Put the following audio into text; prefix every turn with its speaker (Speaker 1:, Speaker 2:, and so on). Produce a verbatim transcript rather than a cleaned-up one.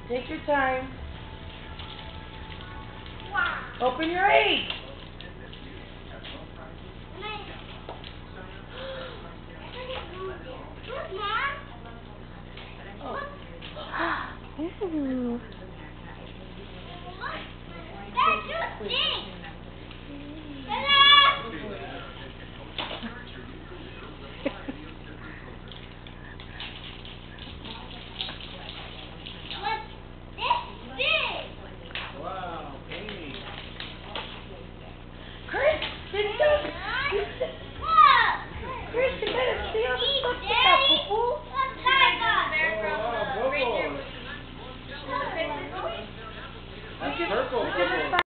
Speaker 1: Take your time.
Speaker 2: Wow.
Speaker 1: Open your eyes.
Speaker 2: Look, Mom.
Speaker 1: Oh.
Speaker 3: Ooh.